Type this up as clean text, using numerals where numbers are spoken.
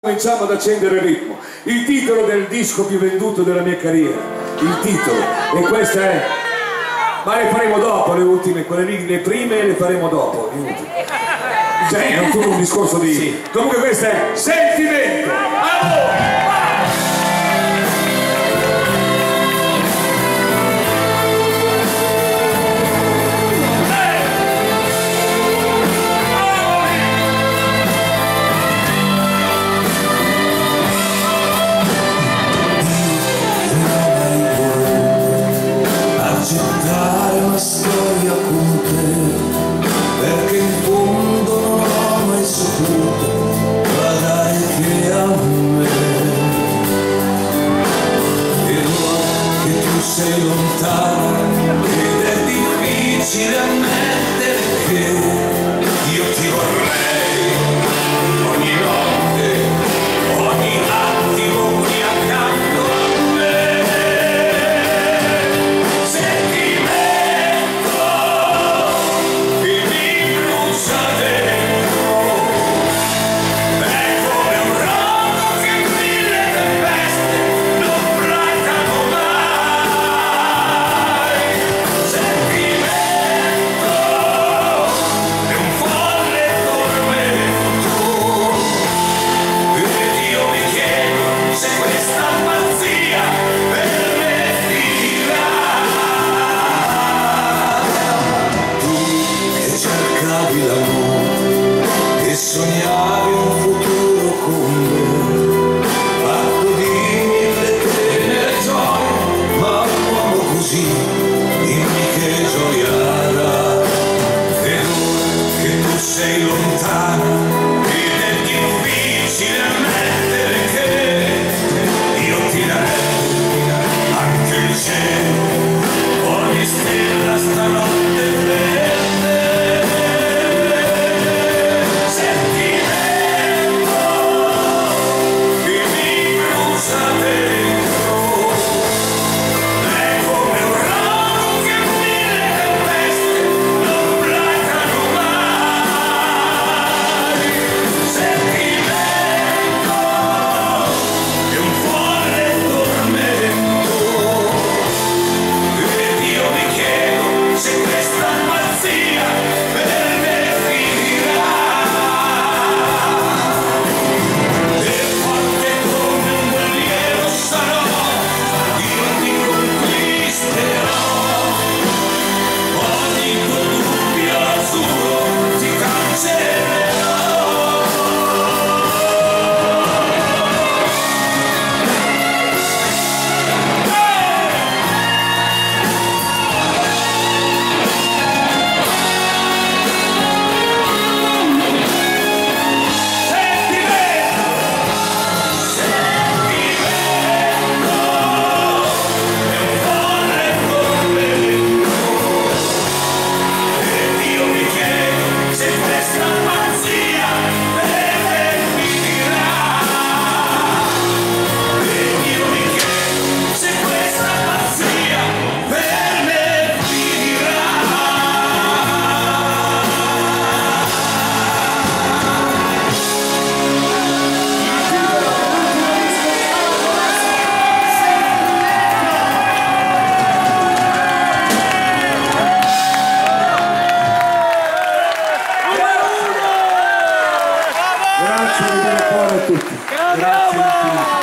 Cominciamo ad accendere il ritmo. Il titolo del disco più venduto della mia carriera, il titolo, e questa è, ma le faremo dopo le ultime, quelle lì, le prime le faremo dopo, cioè è tutto un discorso di sì. Comunque questa è Sentimento, amore. Accettare una storia con te, perché in fondo non ho mai saputo guardare che a me. E ora che tu sei lontana ed è difficile ammettere che io ti vorrei ogni notte, ogni attimo qui accanto a me. E sognavi un futuro con me, fatto di mille pene e gioie, ma un uomo così, dimmi che gioia darà. Ed ora che tu sei lontana ed è difficile ammettere che io ti darei anche il cielo, ogni stella stanotte verde. Grazie di cuore a tutti. Grazie.